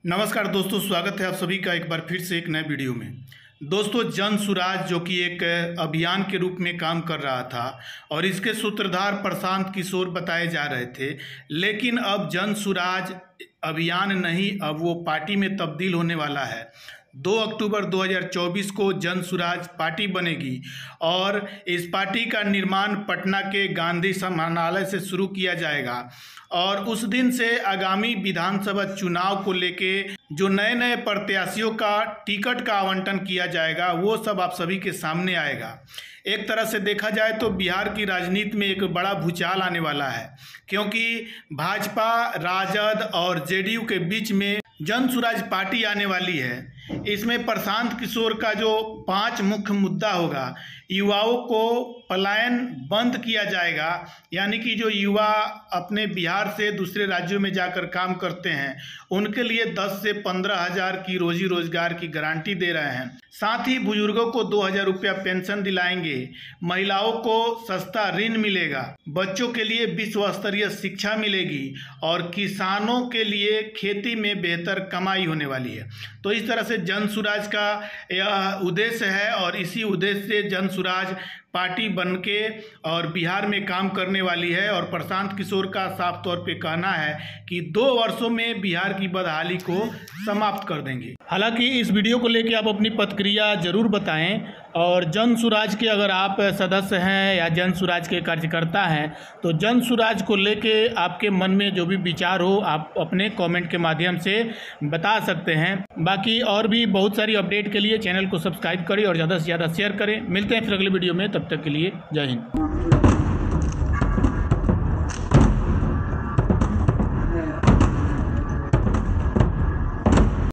नमस्कार दोस्तों, स्वागत है आप सभी का एक बार फिर से एक नए वीडियो में। दोस्तों, जन सुराज जो कि एक अभियान के रूप में काम कर रहा था और इसके सूत्रधार प्रशांत किशोर बताए जा रहे थे, लेकिन अब जन सुराज अभियान नहीं, अब वो पार्टी में तब्दील होने वाला है। 2 अक्टूबर 2024 को जन सुराज पार्टी बनेगी और इस पार्टी का निर्माण पटना के गांधी समाहरणालय से शुरू किया जाएगा और उस दिन से आगामी विधानसभा चुनाव को लेके जो नए नए प्रत्याशियों का टिकट का आवंटन किया जाएगा वो सब आप सभी के सामने आएगा। एक तरह से देखा जाए तो बिहार की राजनीति में एक बड़ा भूचाल आने वाला है, क्योंकि भाजपा, राजद और जेडीयू के बीच में जन सुराज पार्टी आने वाली है। इसमें प्रशांत किशोर का जो 5 मुख्य मुद्दा होगा, युवाओं को पलायन बंद किया जाएगा, यानी कि जो युवा अपने बिहार से दूसरे राज्यों में जाकर काम करते हैं उनके लिए 10 से 15 हज़ार की रोजी रोजगार की गारंटी दे रहे हैं। साथ ही बुजुर्गों को 2,000 रुपया पेंशन दिलाएंगे, महिलाओं को सस्ता ऋण मिलेगा, बच्चों के लिए विश्व स्तरीय शिक्षा मिलेगी और किसानों के लिए खेती में बेहतर कमाई होने वाली है। तो इस तरह से जन सुराज का यह उद्देश्य है और इसी उद्देश्य से जन सुराज पार्टी बनके और बिहार में काम करने वाली है। और प्रशांत किशोर का साफ तौर पे कहना है कि 2 वर्षों में बिहार की बदहाली को समाप्त कर देंगे। हालांकि इस वीडियो को लेके आप अपनी प्रतिक्रिया जरूर बताएं और जन सुराज के अगर आप सदस्य हैं या जन सुराज के कार्यकर्ता हैं तो जन सुराज को लेके आपके मन में जो भी विचार हो आप अपने कमेंट के माध्यम से बता सकते हैं। बाकी और भी बहुत सारी अपडेट के लिए चैनल को सब्सक्राइब करें और ज़्यादा से ज़्यादा शेयर करें। मिलते हैं फिर अगले वीडियो में, तब तक के लिए जय हिंद।